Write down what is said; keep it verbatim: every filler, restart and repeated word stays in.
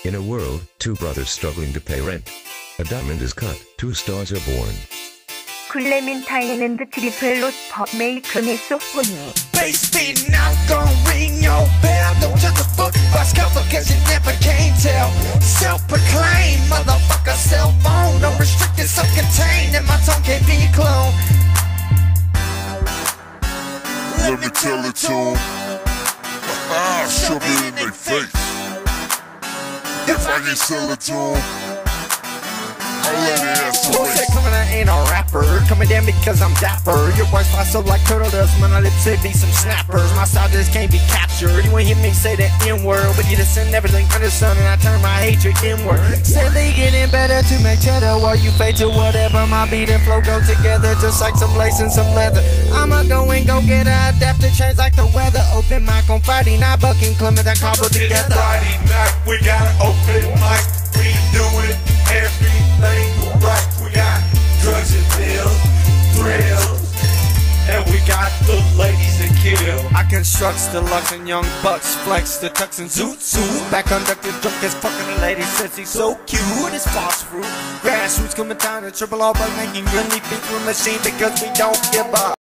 In a world, two brothers struggling to pay rent. A diamond is cut, two stars are born. CLEMINTINE and the triple loper make an esophonia. Bass beating out, gon' ring your bell. Don't judge a book by its cover, cause you never can tell. Self-proclaimed, motherfucker, cell phone. No restricted, self-contained, and my tongue can't be cloned. Let me tell it to them. Ah, shove it in their face. If I can sell it to them, I'll let it answer. Who said coming I ain't a rapper? Coming down because I'm dapper. Your voice flies so like turtle dust. When I lips it be some snappers. My style just can't be captured. You won't hear me say the N-word, but you just send everything under the sun and I turn my hatred inward. Steadily getting better to make cheddar while you fade to whatever. My beat and flow go together just like some lace and some leather. I'ma go and go get a adapter, change like the weather. Open mic on Friday night, bucking Clement cobble together. Friday night, we got an open mic. We doing everything right. We got drugs and pills, thrills, and we got the ladies that kill. I construct deluxe and young bucks, flex the tux and zoot zoot. Back conducted drunk as fucking the lady says he's so cute. It's fast fruit, grassroots coming down and triple all by making really beat through a machine because we don't give up.